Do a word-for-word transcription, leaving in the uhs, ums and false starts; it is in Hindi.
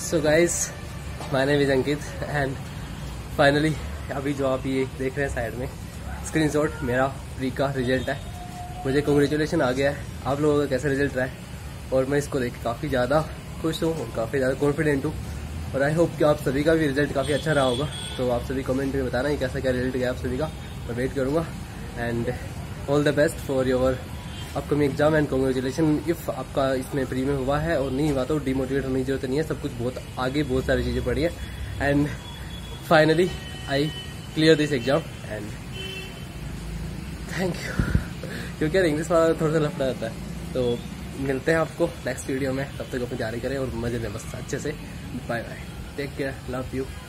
So guys, my name is Ankit and finally अभी जो आप ये देख रहे हैं साइड में स्क्रीनशॉट मेरा प्री का रिजल्ट है। मुझे कॉन्ग्रेचुलेशन आ गया है। आप लोगों का कैसा रिजल्ट रहा है और मैं इसको देख के काफ़ी ज़्यादा खुश हूँ और काफ़ी ज़्यादा कॉन्फिडेंट हूँ और आई होप कि आप सभी का भी रिजल्ट काफ़ी अच्छा रहा होगा। तो आप सभी कमेंट में बताना कि कैसा क्या रिजल्ट गया आप सभी का। मैं वेट करूँगा and all the best for your upcoming exam and congratulation. If आपका इसमें प्री में हुआ है और नहीं हुआ तो डिमोटिवेट होने की जरूरत नहीं है। सब कुछ बहुत आगे बहुत सारी चीज़ें पड़ी है and finally I clear this exam and thank you. क्योंकि यार इंग्लिश वाला थोड़ा सा लफड़ा रहता है। तो मिलते हैं आपको नेक्स्ट वीडियो में, तब तक अपनी तैयारी करें और मजे में बस अच्छे से। Bye bye, take care, love you.